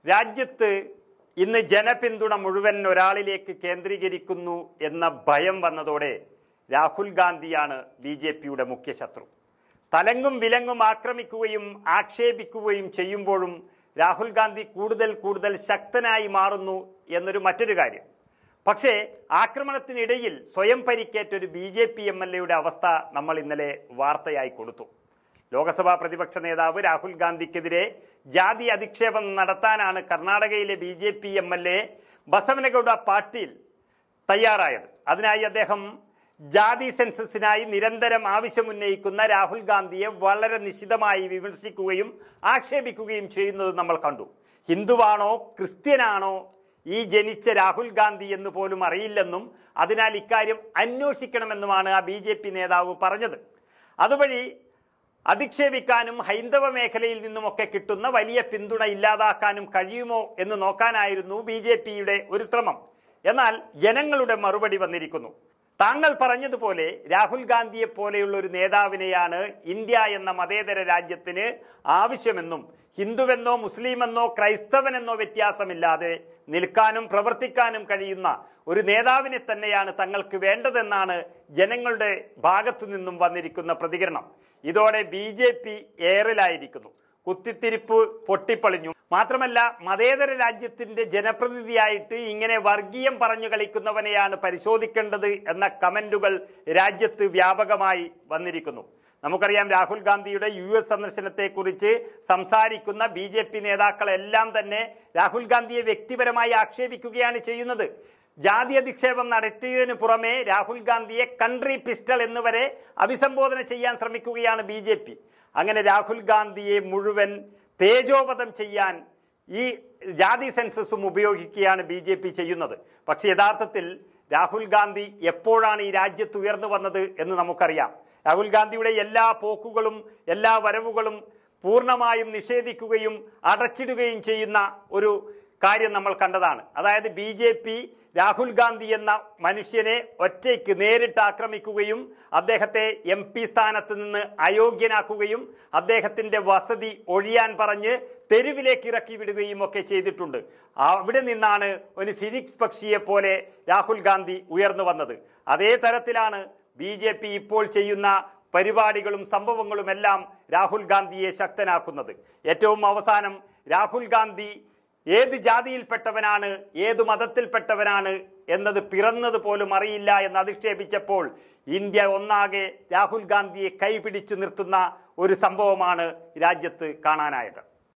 രാജ്യത്ത് ഇന്ന് ജനപിന്തുണ മുഴുവൻ ഒരാളിലേക്ക് കേന്ദ്രീകരിക്കുന്നു എന്ന ഭയം വന്നതോടെ രാഹുൽ ഗാന്ധിയാണ് ബി.ജെ.പിയുടെ മുഖ്യ ശത്രു. തലങ്ങും വിലങ്ങും ആക്രമിക്കുകയും ആക്ഷേപിക്കുകയും ചെയ്യുമ്പോഴും രാഹുൽ ഗാന്ധി കൂടുതൽ ശക്തനായി മാറുന്നു എന്നൊരു മറ്റൊരു കാര്യം. പക്ഷേ ആക്രമണത്തിനിടയിൽ സ്വയം പരിക്കേറ്റ ഒരു ബി.ജെ.പി എം.എൽ.എയുടെ അവസ്ഥ നമ്മൾ ഇന്നലെ വാർത്തയായി കൊടുത്തു. ലോക്സഭാ പ്രതിപക്ഷ നേതാവ് രാഹുൽ ഗാന്ധിക്കെതിരെ ജാതി അധിക്ഷേപം നടത്താനാണ് കർണാടകയിലെ ബി.ജെ.പി എം.എൽ.എ ബസവനഗൌഡ പാട്ടീൽ തയ്യാറായത്. അതിനായി അദ്ദേഹം ജാതി സെൻസസിനായി നിരന്തരം ആവശ്യമുന്നയിക്കുന്ന രാഹുൽ ഗാന്ധിയെ വളരെ നിശിതമായി വിമർശിക്കുകയും ആക്ഷേപിക്കുകയും ചെയ്യുന്നത് നമ്മൾ കണ്ടു. ഹിന്ദുവാണോ ക്രിസ്ത്യനാണോ ഈ ജനിച്ച രാഹുൽ ഗാന്ധി എന്ന് പോലും അറിയില്ലെന്നും അതിനാൽ ഇക്കാര്യം അന്വേഷിക്കണമെന്നുമാണ് ആ ബി.ജെ.പി നേതാവ് പറഞ്ഞത്. അതുവഴി അധിക്ഷേപിക്കാനും ഹൈന്ദവ മേഖലയിൽ നിന്നുമൊക്കെ കിട്ടുന്ന വലിയ പിന്തുണ ഇല്ലാതാക്കാനും കഴിയുമോ എന്ന് നോക്കാനായിരുന്നു ബി.ജെ.പിയുടെ ഒരു ശ്രമം. എന്നാൽ ജനങ്ങളുടെ മറുപടി വന്നിരിക്കുന്നു. താങ്കൾ പറഞ്ഞതുപോലെ രാഹുൽ ഗാന്ധിയെ പോലെയുള്ള ഒരു നേതാവിനെയാണ് ഇന്ത്യ എന്ന മതേതര രാജ്യത്തിന് ആവശ്യമെന്നും ഹിന്ദുവെന്നോ മുസ്ലിമെന്നോ ക്രൈസ്തവനെന്നോ വ്യത്യാസമില്ലാതെ നിൽക്കാനും പ്രവർത്തിക്കാനും കഴിയുന്ന ഒരു നേതാവിനെ തന്നെയാണ് തങ്ങൾക്ക് വേണ്ടതെന്നാണ് ജനങ്ങളുടെ ഭാഗത്തു നിന്നും വന്നിരിക്കുന്ന പ്രതികരണം. ഇതോടെ ബി.ജെ.പി ഏറിലായിരിക്കുന്നു. കുത്തിത്തിരിപ്പ് പൊട്ടിപ്പൊളിഞ്ഞു. മാത്രമല്ല മതേതര രാജ്യത്തിന്റെ ജനപ്രതിനിധിയായിട്ട് ഇങ്ങനെ വർഗീയം പറഞ്ഞു കളിക്കുന്നവനെയാണ് പരിശോധിക്കേണ്ടത് എന്ന കമന്റുകൾ രാജ്യത്ത് വ്യാപകമായി വന്നിരിക്കുന്നു. നമുക്കറിയാം രാഹുൽ ഗാന്ധിയുടെ US സന്ദർശനത്തെക്കുറിച്ച് സംസാരിക്കുന്ന ബി.ജെ.പി നേതാക്കളെല്ലാം തന്നെ രാഹുൽ ഗാന്ധിയെ വ്യക്തിപരമായി ആക്ഷേപിക്കുകയാണ് ചെയ്യുന്നത്. ജാതി അധിക്ഷേപം നടത്തിയതിനു പുറമെ രാഹുൽ ഗാന്ധിയെ കൺട്രി പിസ്റ്റൾ എന്നുവരെ അഭിസംബോധന ചെയ്യാൻ ശ്രമിക്കുകയാണ് ബി.ജെ.പി. അങ്ങനെ രാഹുൽ ഗാന്ധിയെ മുഴുവൻ തേജോവധം ചെയ്യാൻ ഈ ജാതി സെൻസസും ഉപയോഗിക്കുകയാണ് ബി.ജെ.പി ചെയ്യുന്നത്. പക്ഷേ യഥാർത്ഥത്തിൽ രാഹുൽ ഗാന്ധി എപ്പോഴാണ് ഈ രാജ്യത്ത് ഉയർന്നു വന്നത് എന്ന് നമുക്കറിയാം. രാഹുൽ ഗാന്ധിയുടെ എല്ലാ പോക്കുകളും എല്ലാ വരവുകളും പൂർണ്ണമായും നിഷേധിക്കുകയും അടച്ചിടുകയും ചെയ്യുന്ന ഒരു കാര്യം നമ്മൾ കണ്ടതാണ്. അതായത് ബി.ജെ.പി രാഹുൽ ഗാന്ധി എന്ന മനുഷ്യനെ ഒറ്റയ്ക്ക് നേരിട്ട് ആക്രമിക്കുകയും അദ്ദേഹത്തെ MP സ്ഥാനത്ത് നിന്ന് അയോഗ്യനാക്കുകയും അദ്ദേഹത്തിൻ്റെ വസതി ഒഴിയാൻ പറഞ്ഞ് തെരുവിലേക്ക് ഇറക്കി വിടുകയും ഒക്കെ ചെയ്തിട്ടുണ്ട്. അവിടെ നിന്നാണ് ഒരു ഫിനിക്സ് പക്ഷിയെ പോലെ രാഹുൽ ഗാന്ധി ഉയർന്നു വന്നത്. അതേ തരത്തിലാണ് ബി.ജെ.പി ഇപ്പോൾ ചെയ്യുന്ന പരിപാടികളും സംഭവങ്ങളുമെല്ലാം രാഹുൽ ഗാന്ധിയെ ശക്തനാക്കുന്നത്. ഏറ്റവും അവസാനം രാഹുൽ ഗാന്ധി ഏത് ജാതിയിൽപ്പെട്ടവനാണ് ഏത് മതത്തിൽപ്പെട്ടവനാണ് എന്നത് പിറന്നത് പോലും അറിയില്ല എന്ന് അധിക്ഷേപിച്ചപ്പോൾ ഇന്ത്യ ഒന്നാകെ രാഹുൽ ഗാന്ധിയെ കൈപിടിച്ചു നിർത്തുന്ന ഒരു സംഭവമാണ് രാജ്യത്ത് കാണാനായത്.